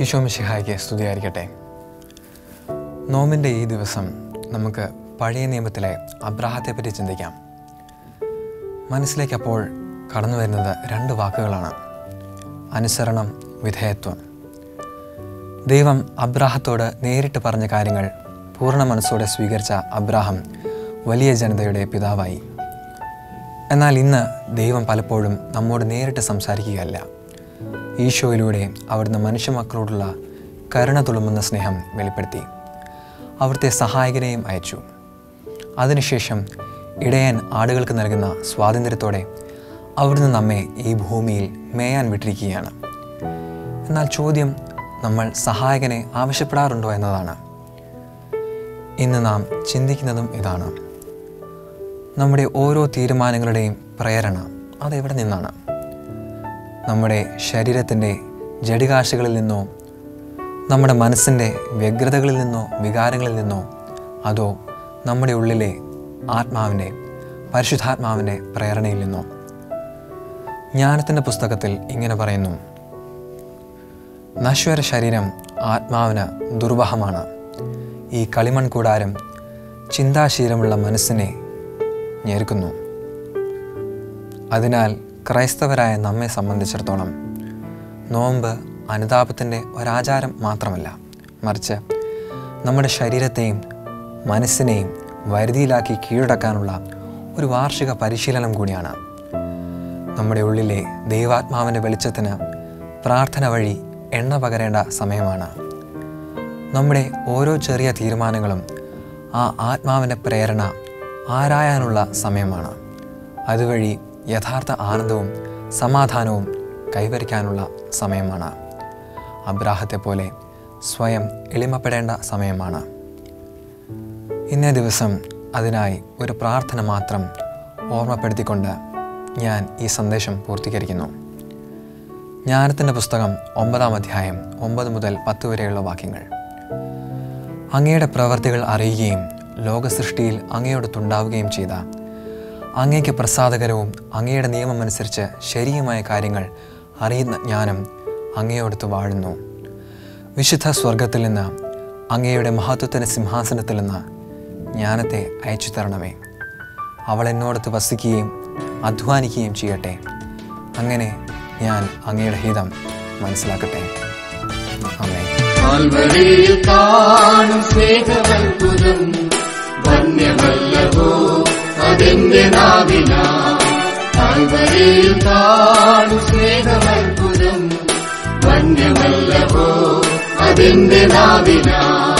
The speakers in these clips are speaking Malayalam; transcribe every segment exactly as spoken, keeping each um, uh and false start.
ഈശോ മിശിഹായ്ക്ക് സ്തുതിയായിരിക്കട്ടെ. നോമ്പിൻ്റെ ഈ ദിവസം നമുക്ക് പഴയ നിയമത്തിലെ അബ്രാഹത്തെപ്പറ്റി ചിന്തിക്കാം. മനസ്സിലേക്ക് അപ്പോൾ കടന്നു വരുന്നത് രണ്ട് വാക്കുകളാണ്: അനുസരണം, വിധേയത്വം. ദൈവം അബ്രാഹത്തോട് നേരിട്ട് പറഞ്ഞ കാര്യങ്ങൾ പൂർണ്ണ മനസ്സോടെ സ്വീകരിച്ച അബ്രാഹം വലിയ ജനതയുടെ പിതാവായി. എന്നാൽ ഇന്ന് ദൈവം പലപ്പോഴും നമ്മോട് നേരിട്ട് സംസാരിക്കുകയല്ല. ഈശോയിലൂടെ അവിടുന്ന് മനുഷ്യമക്കളോടുള്ള കരുണ തുളുമ്പുന്ന സ്നേഹം വെളിപ്പെടുത്തി അവിടുത്തെ സഹായകനെയും അയച്ചു. അതിനുശേഷം ഇടയൻ ആടുകൾക്ക് നൽകുന്ന സ്വാതന്ത്ര്യത്തോടെ അവിടുന്ന് നമ്മെ ഈ ഭൂമിയിൽ മേയാൻ വിട്ടിരിക്കുകയാണ്. എന്നാൽ ചോദ്യം, നമ്മൾ സഹായകനെ ആവശ്യപ്പെടാറുണ്ടോ എന്നതാണ്. ഇന്ന് നാം ചിന്തിക്കുന്നതും ഇതാണ്. നമ്മുടെ ഓരോ തീരുമാനങ്ങളുടെയും പ്രേരണ അതെവിടെ നിന്നാണ്? നമ്മുടെ ശരീരത്തിൻ്റെ ജഡികാശകളിൽ നിന്നോ, നമ്മുടെ മനസ്സിൻ്റെ വ്യഗ്രതകളിൽ നിന്നോ, വികാരങ്ങളിൽ നിന്നോ, അതോ നമ്മുടെ ഉള്ളിലെ ആത്മാവിൻ്റെ, പരിശുദ്ധാത്മാവിൻ്റെ പ്രേരണയിൽ നിന്നോ? ജ്ഞാനത്തിൻ്റെ പുസ്തകത്തിൽ ഇങ്ങനെ പറയുന്നു: നശ്വര ശരീരം ആത്മാവിന് ദുർവഹമാണ്. ഈ കളിമൺ കൂടാരം ചിന്താശീലമുള്ള മനസ്സിനെ ഞെരുക്കുന്നു. അതിനാൽ ക്രൈസ്തവരായ നമ്മെ സംബന്ധിച്ചിടത്തോളം നോമ്പ് അനുതാപത്തിൻ്റെ ഒരാചാരം മാത്രമല്ല, മറിച്ച് നമ്മുടെ ശരീരത്തെയും മനസ്സിനെയും വരുതിയിലാക്കി കീഴടക്കാനുള്ള ഒരു വാർഷിക പരിശീലനം കൂടിയാണ്. നമ്മുടെ ഉള്ളിലെ ദൈവാത്മാവിൻ്റെ വെളിച്ചത്തിന് പ്രാർത്ഥന വഴി എണ്ണ പകരേണ്ട സമയമാണ്. നമ്മുടെ ഓരോ ചെറിയ തീരുമാനങ്ങളും ആ ആത്മാവിൻ്റെ പ്രേരണ ആരായാനുള്ള സമയമാണ്. അതുവഴി യഥാർത്ഥ ആനന്ദവും സമാധാനവും കൈവരിക്കാനുള്ള സമയമാണ്. അബ്രാഹത്തെ പോലെ സ്വയം എളിമപ്പെടേണ്ട സമയമാണ്. ഇന്നേ ദിവസം അതിനായി ഒരു പ്രാർത്ഥന മാത്രം ഓർമ്മപ്പെടുത്തിക്കൊണ്ട് ഞാൻ ഈ സന്ദേശം പൂർത്തീകരിക്കുന്നു. ജ്ഞാനത്തിൻ്റെ പുസ്തകം ഒമ്പതാം അധ്യായം ഒമ്പത് മുതൽ പത്ത് വരെയുള്ള വാക്യങ്ങൾ. അങ്ങയുടെ പ്രവർത്തികൾ അറിയുകയും ലോകസൃഷ്ടിയിൽ അങ്ങയോടൊത്തുണ്ടാവുകയും ചെയ്ത അങ്ങയ്ക്ക് പ്രസാദകരവും അങ്ങയുടെ നിയമമനുസരിച്ച് ശരിയുമായ കാര്യങ്ങൾ അറിയുന്ന ജ്ഞാനം അങ്ങയോടൊത്ത് വാഴുന്നു. വിശുദ്ധ സ്വർഗത്തിൽ നിന്ന്, അങ്ങയുടെ മഹത്വത്തിൻ്റെ സിംഹാസനത്തിൽ നിന്ന് ജ്ഞാനത്തെ അയച്ചു തരണമേ. അവൾ എന്നോടൊത്ത് വസിക്കുകയും അധ്വാനിക്കുകയും ചെയ്യട്ടെ. അങ്ങനെ ഞാൻ അങ്ങയുടെ ഹിതം മനസ്സിലാക്കട്ടെ. ആമേൻ. അതെന്റെ നാവിന കാൽവരിയിൽ കാണും സ്നേഹമത്ഭുതം വന്യമല്ലവോ അതെന്റെ നാവിന.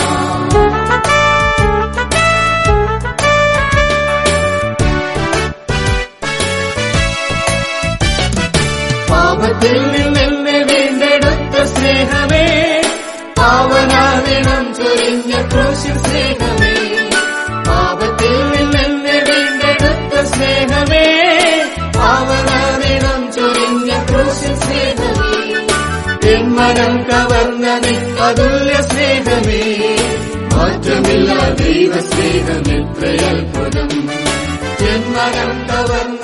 പാപത്തിൽ നിന്നെന്നെ വീണ്ടെടുത്ത സ്നേഹമേ, പാവനാദിനം ചൊരിഞ്ഞ ക്രൂശിൽ സ്നേഹമേ. പാപത്തിൽ നിന്നെന്നെ വീണ്ടെടുത്ത സ്നേഹമേ, പാവനാദിനം ചൊരിഞ്ഞ ക്രൂശിൽ സ്നേഹമേ. എൻ മനം കവർന്ന നിൻ സ്നേഹമേ, മാറ്റമില്ല ദൈവ സ്നേഹം എത്ര അത്ഭുതം. എൻ മനം കവർന്ന